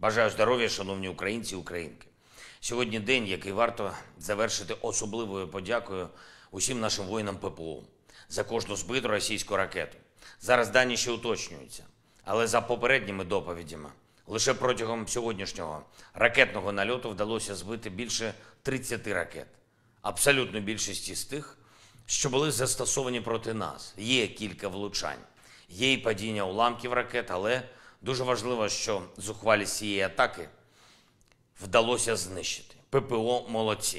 Бажаю здоров'я, шановні українці і українки. Сьогодні день, який варто завершити особливою подякою усім нашим воїнам ППО за кожну збиту російську ракету. Зараз дані ще уточнюються, але за попередніми доповідями, лише протягом сьогоднішнього ракетного нальоту вдалося збити більше 30 ракет. Абсолютну більшість із тих, що були застосовані проти нас. Є кілька влучань, є і падіння уламків ракет, але дуже важливо, що зухвалість цієї атаки вдалося знищити. ППО молодці.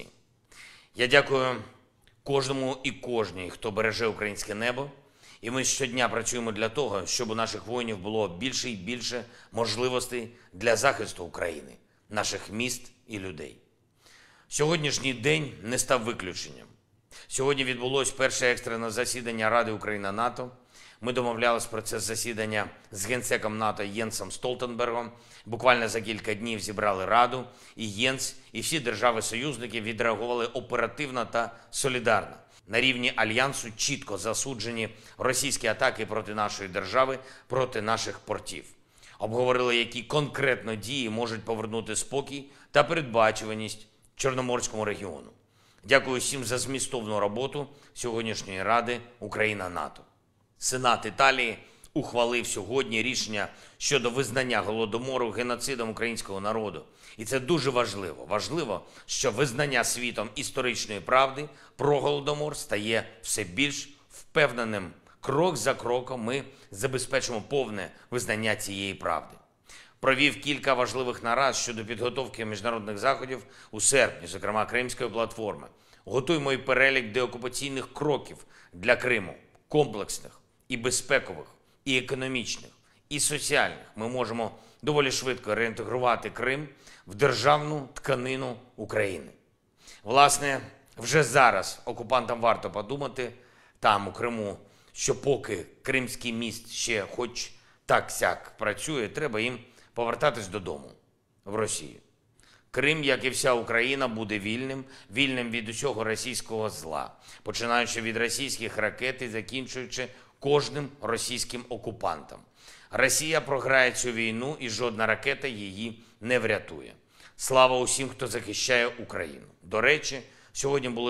Я дякую кожному і кожній, хто береже українське небо. І ми щодня працюємо для того, щоб у наших воїнів було більше і більше можливостей для захисту України, наших міст і людей. Сьогоднішній день не став виключенням. Сьогодні відбулось перше екстрене засідання Ради Україна-НАТО. Ми домовлялись про це засідання з генсеком НАТО Єнсом Столтенбергом. Буквально за кілька днів зібрали Раду, і Єнс, і всі держави-союзники відреагували оперативно та солідарно. На рівні Альянсу чітко засуджені російські атаки проти нашої держави, проти наших портів. Обговорили, які конкретно дії можуть повернути спокій та передбачуваність Чорноморському регіону. Дякую всім за змістовну роботу сьогоднішньої Ради Україна-НАТО. Сенат Італії ухвалив сьогодні рішення щодо визнання Голодомору геноцидом українського народу. І це дуже важливо. Важливо, що визнання світом історичної правди про Голодомор стає все більш впевненим. Крок за кроком ми забезпечимо повне визнання цієї правди. Провів кілька важливих нарад щодо підготовки міжнародних заходів у серпні, зокрема Кримської платформи. Готуємо і перелік деокупаційних кроків для Криму, комплексних і безпекових, і економічних, і соціальних. Ми можемо доволі швидко реінтегрувати Крим в державну тканину України. Власне, вже зараз окупантам варто подумати там, у Криму, що поки Кримський міст ще хоч так-сяк працює, треба їм повертатись додому, в Росію. Крим, як і вся Україна, буде вільним, вільним від усього російського зла, починаючи від російських ракет і закінчуючи кожним російським окупантом. Росія програє цю війну, і жодна ракета її не врятує. Слава усім, хто захищає Україну. До речі, сьогодні були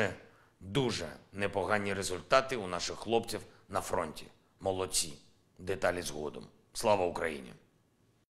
дуже непогані результати у наших хлопців на фронті. Молодці. Деталі згодом. Слава Україні!